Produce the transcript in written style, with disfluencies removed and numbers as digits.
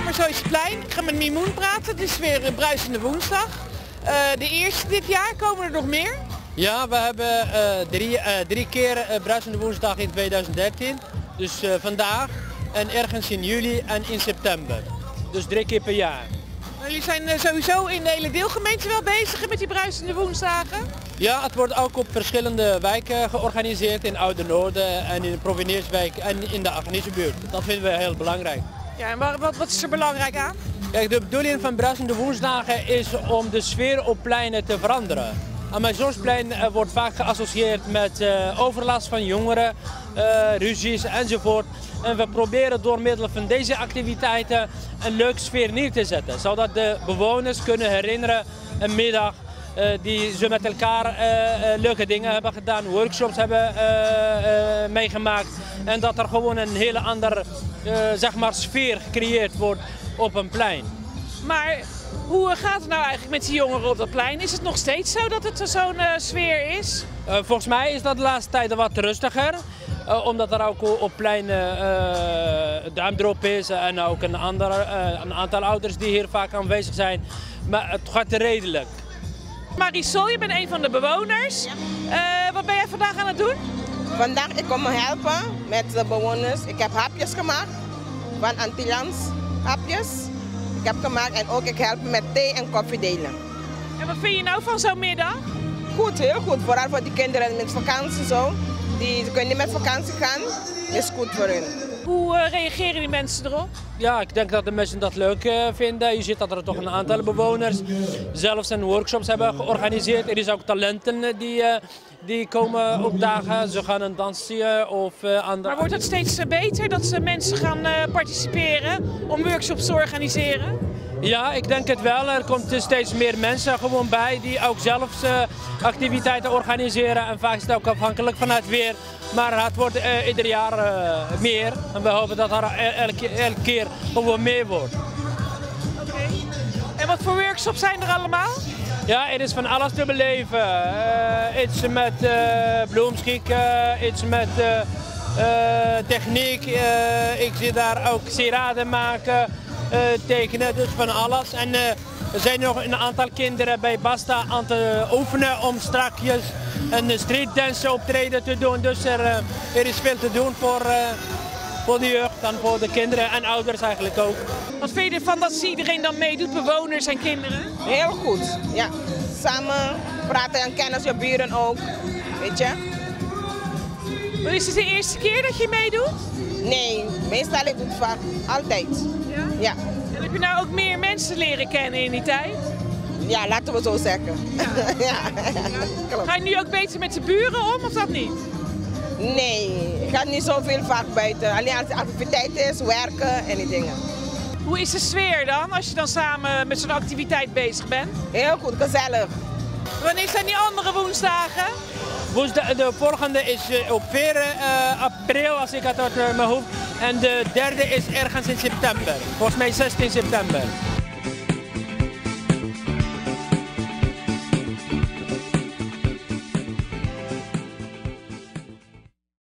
Kamerzooisplein. Ik ga met Mimoen praten. Het is weer een bruisende woensdag. De eerste dit jaar. Komen er nog meer? Ja, we hebben drie keer bruisende woensdag in 2013. Dus vandaag en ergens in juli en in september. Dus 3 keer per jaar. Jullie zijn sowieso in de hele deelgemeente wel bezig met die bruisende woensdagen? Ja, het wordt ook op verschillende wijken georganiseerd. In Oude-Noorden en in de Provenierswijk en in de Agnesebuurt. Dat vinden we heel belangrijk. Ja, en wat is er belangrijk aan? Kijk, de bedoeling van bruisende woensdagen is om de sfeer op pleinen te veranderen. Amateuursplein wordt vaak geassocieerd met overlast van jongeren, ruzies enzovoort. En we proberen door middel van deze activiteiten een leuke sfeer neer te zetten. Zodat de bewoners kunnen herinneren een middag die ze met elkaar leuke dingen hebben gedaan, workshops hebben meegemaakt. En dat er gewoon een hele andere zeg maar sfeer gecreëerd wordt op een plein. Maar hoe gaat het nou eigenlijk met die jongeren op dat plein? Is het nog steeds zo dat het zo'n sfeer is? Volgens mij is dat de laatste tijd wat rustiger. Omdat er ook op pleinen duimdrop is en ook een aantal ouders die hier vaak aanwezig zijn. Maar het gaat redelijk. Marisol, je bent een van de bewoners. Ja. Wat ben jij vandaag aan het doen? Vandaag ik kom me helpen met de bewoners. Ik heb hapjes gemaakt van Antilliaans hapjes. Ik heb gemaakt en ook ik help met thee en koffie delen. En wat vind je nou van zo'n middag? Goed, heel goed. Vooral voor die kinderen met vakantie zo. Die kunnen niet met vakantie gaan. Is goed voor hun. Hoe reageren die mensen erop? Ja, ik denk dat de mensen dat leuk vinden. Je ziet dat er toch een aantal bewoners zelfs een workshops hebben georganiseerd. Er is ook talenten die komen opdagen. Ze gaan een dansje of andere... Maar wordt het steeds beter dat ze mensen gaan participeren om workshops te organiseren? Ja, ik denk het wel. Er komt steeds meer mensen gewoon bij die ook zelf activiteiten organiseren. En vaak is het ook afhankelijk van het weer. Maar het wordt ieder jaar meer. En we hopen dat er elke keer gewoon meer wordt. Oké. En wat voor workshops zijn er allemaal? Ja, er is van alles te beleven. Iets met bloemschikken, iets met techniek. Ik zie daar ook sieraden maken. Tekenen, dus van alles. En er zijn nog een aantal kinderen bij Basta aan te oefenen om strakjes een streetdance optreden te doen. Dus er is veel te doen voor de jeugd en voor de kinderen en ouders eigenlijk ook. Wat vind je ervan dat iedereen dan meedoet, bewoners en kinderen? Heel goed, ja. Samen praten en kennen je buren ook, weet je. Maar is het de eerste keer dat je meedoet? Nee, meestal ik doe het vaak, altijd. Ja? Ja. En heb je nou ook meer mensen leren kennen in die tijd? Ja, laten we zo zeggen. Ja. Ja. Ga je nu ook beter met de buren om of dat niet? Nee, ik ga niet zoveel vaak buiten. Alleen als het activiteit is, werken en die dingen. Hoe is de sfeer dan als je dan samen met zo'n activiteit bezig bent? Heel goed, gezellig. Wanneer zijn die andere woensdagen? De volgende is op 4 april, als ik het uit mijn hoofd. En de derde is ergens in september. Volgens mij 16 september.